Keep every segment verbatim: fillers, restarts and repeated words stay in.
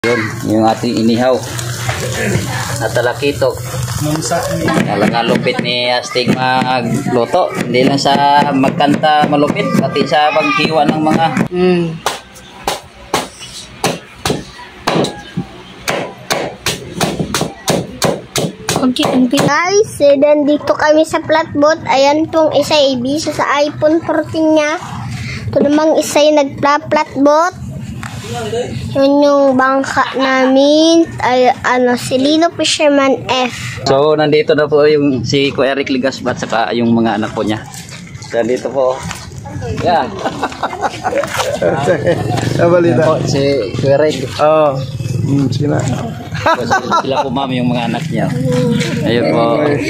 Yun, yung ating inihaw na talakitok. Talagang lupit ni Astig magluto. Hindi lang sa magkanta malupit, pati sa paghiwa ng mga mm. Okay, guys, then dito kami sa flatboat. Ayan pong isa A B so sa iPhone fourteen niya. Ito namang isa yung nagpla-flatboat. Yun yung bangka namin. Ay, ano, si Lino Fisherman F. So, nandito na po yung si Kuya Eric Ligasbat saka yung mga anak po niya. Nandito po. Yan. Nabalita. Po, si Kuya Eric. Oo. Hmm, sila. Sila po ma'am yung mga anak niya. Ayun po.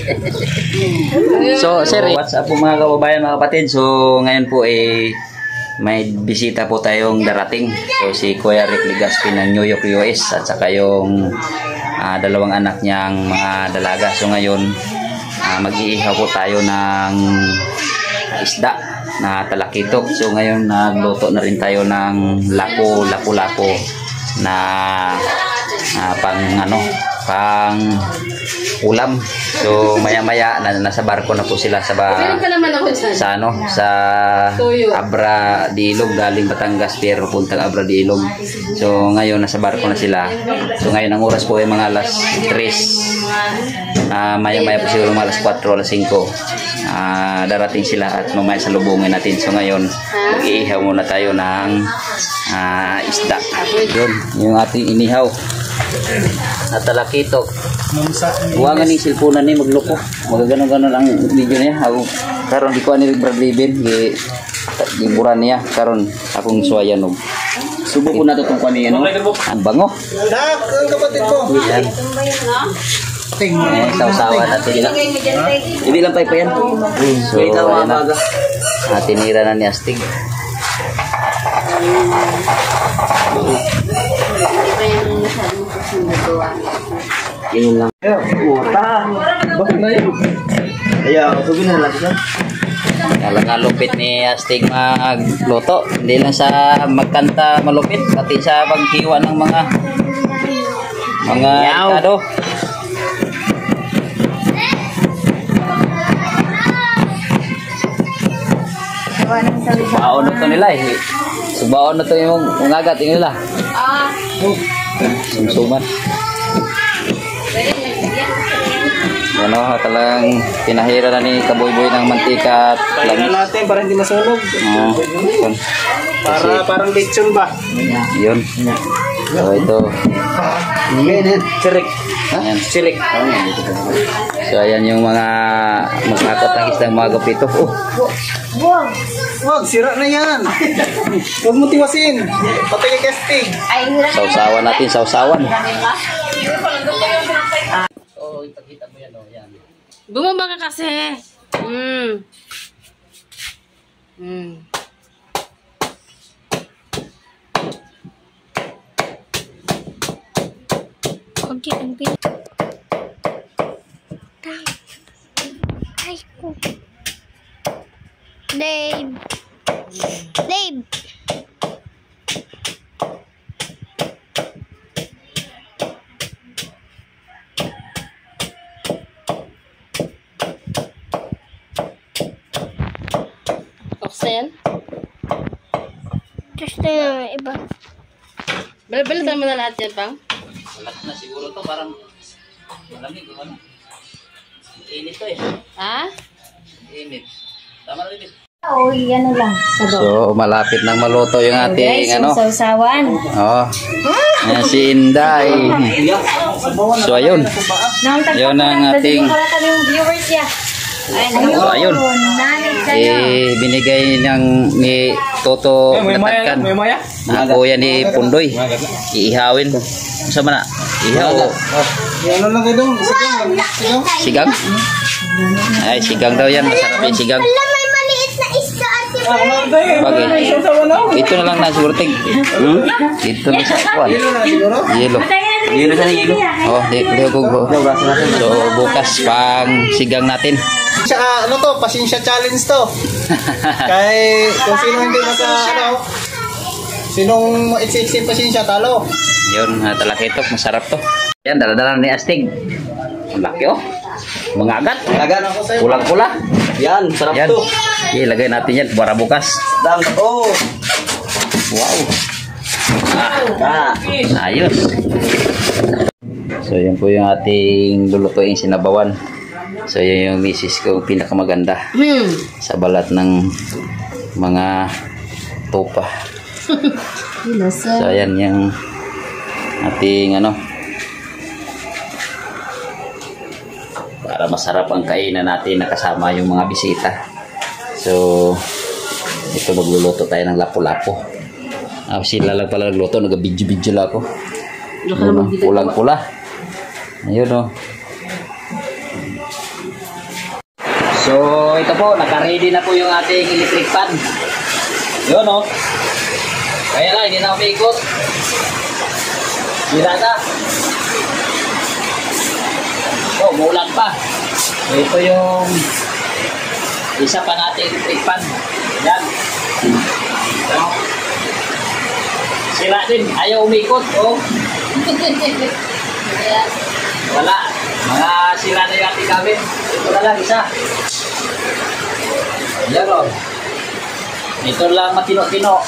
So, sir, what's up po mga kababayan, mga kapatid? So, ngayon po eh may bisita po tayong darating. So si Kuya Rick Ligaspi ng New York, U S at saka yung uh, dalawang anak niyang mga dalaga. So ngayon uh, mag-iihaw po tayo ng isda na talakitok. So ngayon nagluto na rin tayo ng lako, lako-lako na uh, pang ano, pang ulam. So maya-maya na nasa barko na po sila sa ba, sa ano sa Abra de Ilog, galing Batangas pero puntang Abra de Ilog. So ngayon nasa barko na sila. So ngayon ang oras po ay mga alas tres. Uh, maya-maya po siguro mga alas kwatro, alas singko. Uh, darating sila at mamaya salubungin natin. So ngayon mag-iihaw muna tayo ng uh, isda. Yun, yung ating inihaw na talakitok. Huwag nga ning silpunan ni magloko. Magaganon-ganon ang video niya. Ako karon di ko ani Bradley Ben gi giburan niya karon akong suwayan og. Subo ko na to tong kani ano. Ang bango. Dak, ang kapatid ko. Yan. Ting, eh, saw-sawa natin nila. Hindi lang pa yan. So, ayan na. Ah, tinira na ni Astig. Yun lang. Puta. Bakit na yun? Ayaw, sabi na lang siya. Talagang lupit ni Astig magluto. Hindi lang sa magkanta malupit, pati sa paghiwa ng mga mga ano. Subaon na to nila eh. Subaon na to yung ngagat nila. Ah. Sumsuman. Yan o, talagang pinahira na ni Kaboy-boy ng mantika at langis. Natin para hindi masunog. Uh, para parang lechon ba? Yun. So ito. Sirik. Ayan. Sirik. So ayan yung mga magkakot ng isdang mga gupito. Oh. Wag! Wag, sira na yan. Huwag mo tiwasin. Patay kay Kestig. Sausawan natin, sausawan. Oh, ipakita mo yan, oh, yan. Bumaba ka kasi. Mm. Mm. Okay, ang pin. Ay ko. Dave. Dave. Oxen? Gusto na iba. Balbalatan mo na lahat yan, Pang? Lahat na siguro to, parang malamig. Ano? Init to eh. Ha? Init. Tama na rin. Oh, ano lang. So, malapit nang maluto yung ating guys, ano. sausawan. Oh. Ayan si Inday. So, ayun. Yun ang ating so, ayun. Eh, binigay ng ni Toto Natatkan. Ang kuya ni Pundoy. Iihawin. Sa mana? Ihaw. Ano lang kayo dong? Sigang? Ay, sigang daw yan. Masarap yung sigang. Bagay. Ito na lang na siguro ting. Hmm? Ito na sa kuwan. Yelo. Yelo sa yelo. Oh, di di ko go. So bukas pang sigang natin. Tsaka ano to, pasensya challenge to. Kay kung sino hindi maka ano, sinong maiksi-iksi pasensya talo. Yun, uh, talakitok, masarap to. Yan, dala-dala ni Astig. Ang laki oh. Mga agat. Lagan ako sa'yo. Pulang-pula. Yan, sarap Yan. to. Ilagay natin yan para bukas. Dang to. Wow. Ah. Ayos. So yan po yung ating lulutuin sinabawan. So yan yung misis ko pinakamaganda Hmm. sa balat ng mga tupa. So yan yung ating ano para masarap ang kainan natin nakasama yung mga bisita. So ito magluluto tayo ng lapu-lapu. Ah, sila lang pala nagluto, nag-video-video lang ako. Ayun, oh, pulang-pula. Ayun oh. So, ito po, naka-ready na po yung ating electric fan. Yun oh. Kaya lang, hindi na umikot. Sira na. Oh, muulan pa. Ito yung isa pa nating electric fan. Yan. Oh. Sira din, ayaw umikot, oh. Wala, mga sira na yung ating gamit. Ito na lang, isa. Yan, oh. Ito lang matino-tino.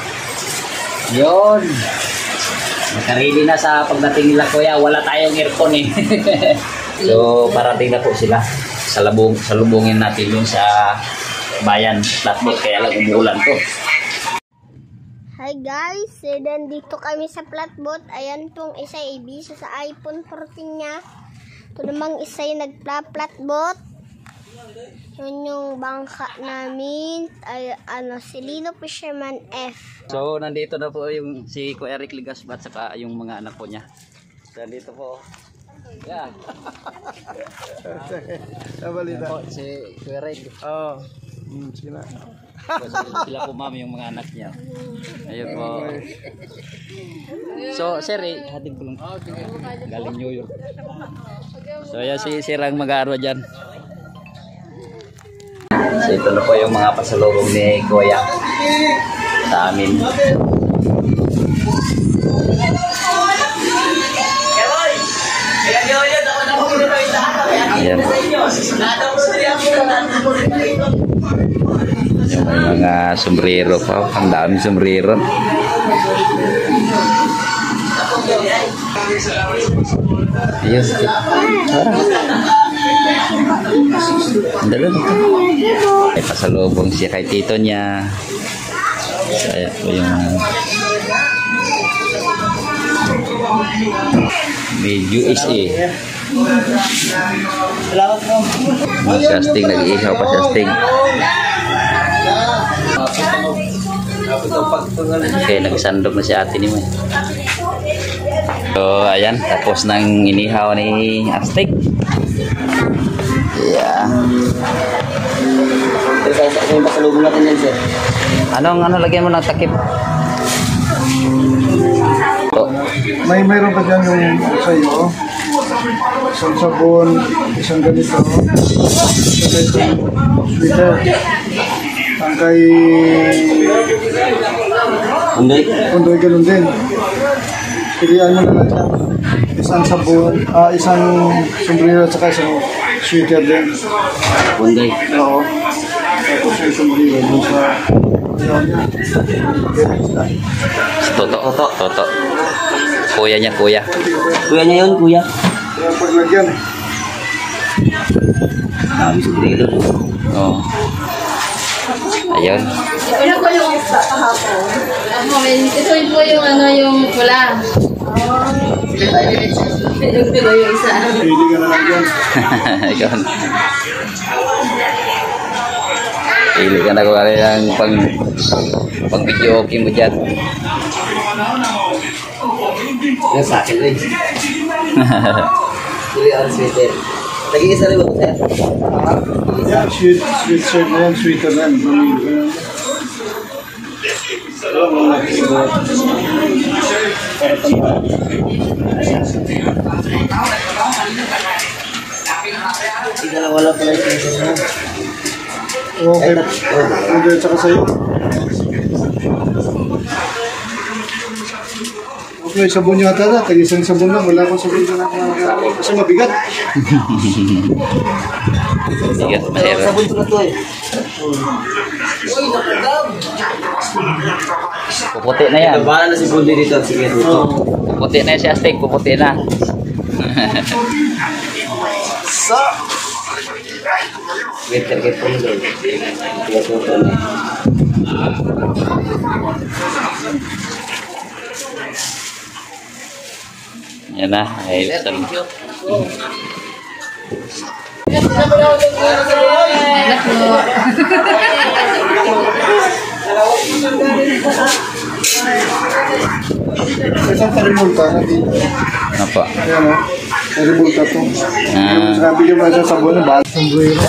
Yun. Nakaready na sa pagdating nila, kuya. Wala tayong aircon, eh. So, parating na po sila. Salubong, salubungin natin yun sa bayan. Flatboat, kaya lang umuulan to. Hi guys, eh, nandito kami sa flatboat. Ayan tong isa A B so sa iPhone fourteen niya. Ito namang isa yung nagpla-flatboat. Yun yung bangka namin. Ay, ano, si Lino Fisherman F. So, nandito na po yung si Kuya Eric Ligas at saka yung mga anak po niya. So, nandito po. Yeah. Nabalita. Po, si Kuya Eric. Oo. Hmm, sige na. Sila po mami yung mga anak niya. Ayun po. So, sir, eh, hatid ko lang. Galing New York. So, yan si Sirang mag-aaro dyan. So, ito na po yung mga pasalubong ni Kuya sa amin. Ayan. Yung may mga sombrero pa. Ang daming sombrero. Ayun. Ang dala na. May pasalubong siya kay tito niya. Ayan po yung medyo is eh. Salamat po. Mga sasting, nag-iihaw pa sasting. Okay, nagsandok na si ate ni mo. So, ayan, tapos nang inihaw ni Astig. Yeah. Ito yung pasalubong natin yan, sir. Anong ano lagyan mo ng takip? Ito. May mayroon pa dyan yung sa'yo. Isang sabon, isang ganito. Saka isang sweater. Ang kay... Unday? Undoy, ganun din. Pilihan mo na lang yan. Isang sabon, ah, isang sombrero at saka isang sweater din. Unday. Oo. Tapos yung sombrero dun sa... Ayaw niya. Toto, toto, toto. Kuya niya, kuya. Kuya niya yun, kuya. Kaya paglagyan eh. Sabi sa grilo. Oo. Ayun. Ano po yung extra kahapon? Ito po yung ano yung pula. Ito po yung isa. Pili ka na lang dyan. Ikaw. Pili ka na kung ano yung pang, pang video okay mo dyan. Yan sa akin rin. Pili ang sweater. Nag-iisa rin ba ito, sir? Yan, sweet, sweet shirt na yan, sweater na yan. Alam mo na, siguro. Para pang hindi na lang wala pala yung sweater na. Okay. Hindi, tsaka sa'yo. Okay may sabon yata na. Tag-isang sabon lang. Wala akong sabon na nakakagawa. Kasi mabigat. Bigat, mahirap. Puputi na yan. Para na si Bully dito. Sige, dito. Puputi na yan si Aztec. Puputi na. Wait, target po nito. Tiga po ito na. Yan na. Ay, sabi. Isang karimulta na dito. Ano po? Ayan o. Karimulta to. Ah. Sabi ko ba sa sabon na ba? Sombrero.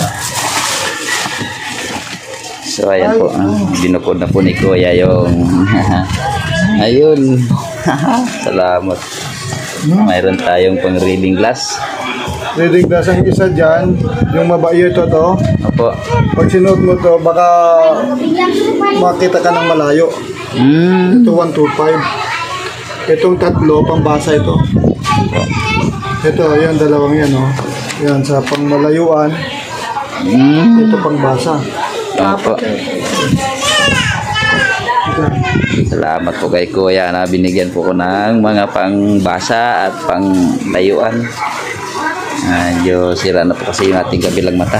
So ayan po, ah, binukod na po ni Kuya yung ayun. Salamat. Mayroon tayong pang reading glass. Reading glass ang isa dyan. Yung mabaiyo to to. Opo. Pag sinuot mo to, baka makita ka ng malayo. Mm. Ito one two five. Itong tatlo, pambasa ito. Ito, yan, dalawang yan, oh. Yan, sa pangmalayuan. Mm. Ito pangbasa. Opo. Salamat po kay Kuya na binigyan po ko ng mga pangbasa at panglayuan. Medyo sira na po kasi yung ating kabilang mata.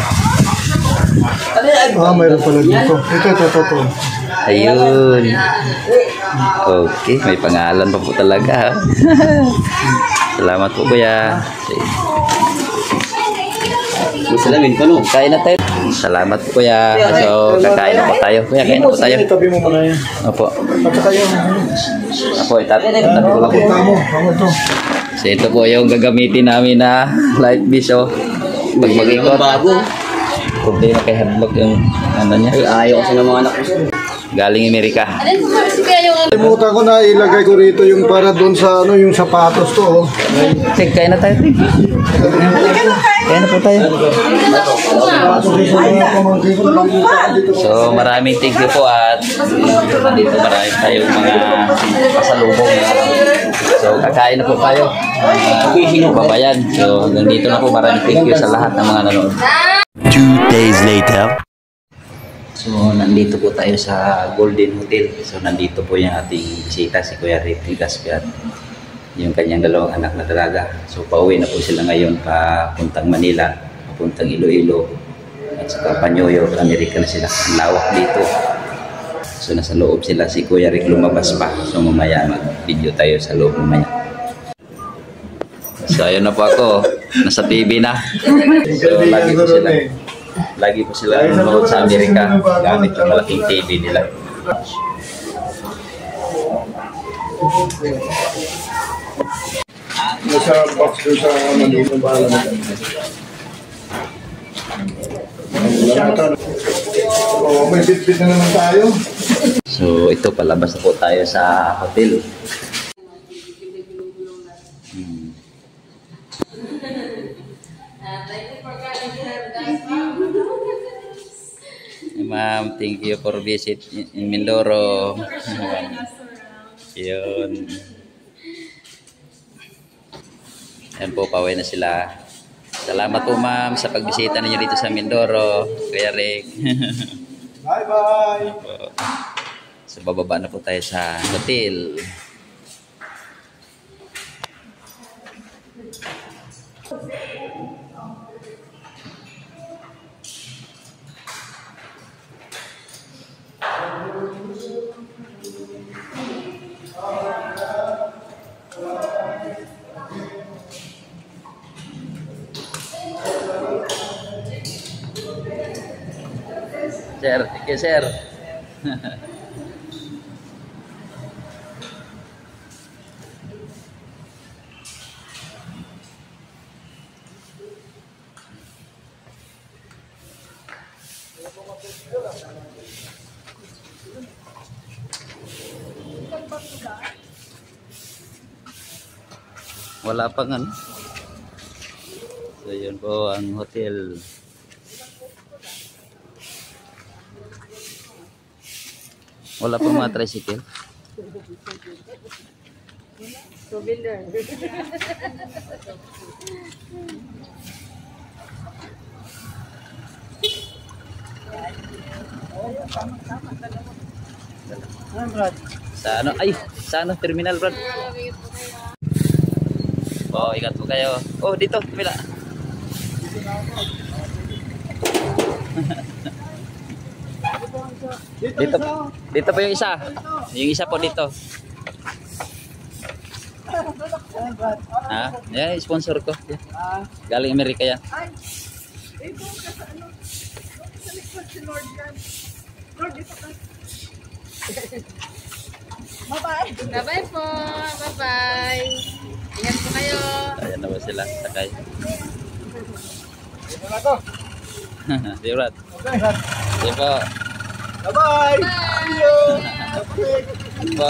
Ah, mayroon pala dito. Ito, ito, ito, ito. Ayun. Okay, may pangalan pa po talaga. Salamat po Kuya. May salamin pa no. Kain na tayo. Salamat po Kuya. So, kakain na po tayo. Kuya, kain na po tayo. Itabi mo muna yan. Opo. At saka yung, Opo, itabi itabi ko lang po. kita mo. Ano ito? So, ito po yung gagamitin namin na light vision. Pag mag-ikot. Bago. Problema kay Hadlock yung ano niya. Ay, ayaw kasi ng mga anak ko. Galing Amerika. Alin po kasi kaya yung Limutan ko na ilagay ko rito yung para doon sa ano yung sapatos to. Oh. Check, kain na tayo. Kain na po tayo. Sapatos yung sa mga pamangkin ko. Dito. So maraming thank you po at nandito marami tayong mga pasalubong. So kakain na po tayo. Uh, babayan. So nandito na po maraming thank you sa lahat ng mga nanonood. Two days later. So nandito po tayo sa Golden Hotel. So nandito po yung ating bisita si Kuya Rick Ligaspi at yung kanyang dalawang anak na dalaga. So pauwi na po sila ngayon papuntang Manila, papuntang Iloilo at saka Panyoyo, Amerika na sila. Ang lawak dito. So nasa loob sila si Kuya Rick lumabas pa. So mamaya mag-video tayo sa loob mamaya. So ayun na po ako. Nasa T V na. So lagi po sila. Lagi po sila nanonood sa Amerika gamit yung malaking T V nila. Nasa box doon sa Manila. Bahala mo. Oh, may bit-bit na naman tayo. So ito palabas na po tayo sa hotel. Hmm. Ma'am, thank you for visit in Mindoro. Yun. Yan po, pauwi na sila. Salamat po ma'am sa pagbisita ninyo dito sa Mindoro. Kuya Rick. Bye-bye! So bababa na po tayo sa hotel. Sir, thank you, sir. Wala pang ano. So yun po ang hotel. Wala pang mga tricycle. Two-wheeler. Sa ano? Ay, sa ano? Terminal, Brad. Oh, ingat po kayo. Oh, dito, kabila. Dito, dito po yung isa. Yung isa po dito. Ha? Yan, sponsor ko. Galing Amerika yan. Bye-bye po. Bye-bye. Ingat po kayo. Ayan na ba sila? Sakay. Ito na to. Di Brad. Okay, Brad. Di po. Bye-bye! See you! Po.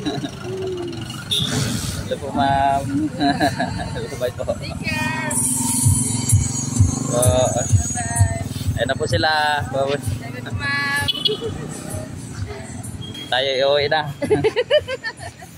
Hello po, ma'am. Hello, bye po. Take care. Po. Ayan na po sila. Po. Sabi ko, ma'am. Tayo iuwi na.